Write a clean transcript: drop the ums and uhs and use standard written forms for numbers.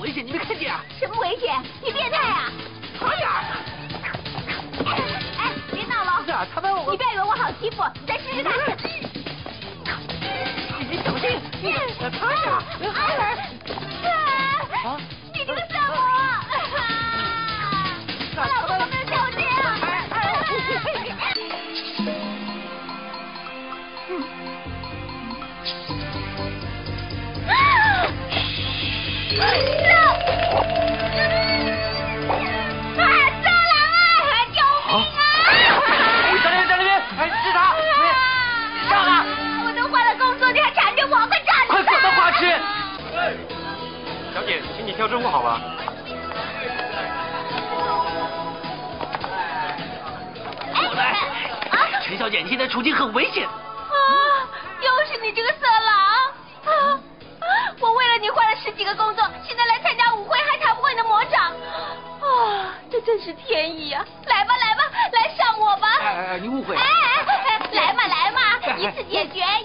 危险，你没看见啊？ 什么危险？你变态啊！ 哎呀！ 哎，别闹了！ 是啊，他们你不要以为我好欺负，再试试看。 你小心！他呀！ 啊！你这个色魔！我老公都没有像我这样。色狼啊！救命啊！ 在那边，哎，是他！上啊！ 我都换了工作，你还缠着我，快站！ 快滚到花痴！小姐，请你跳支舞好吗？过来！陈小姐，你现在处境很危险。 又是你这个色狼！我为了你换了10几个工作，现在来参加舞会还逃不过你的魔掌。这真是天意啊！来吧，来吧，来上我吧！ 你误会了。 来嘛，一次解决。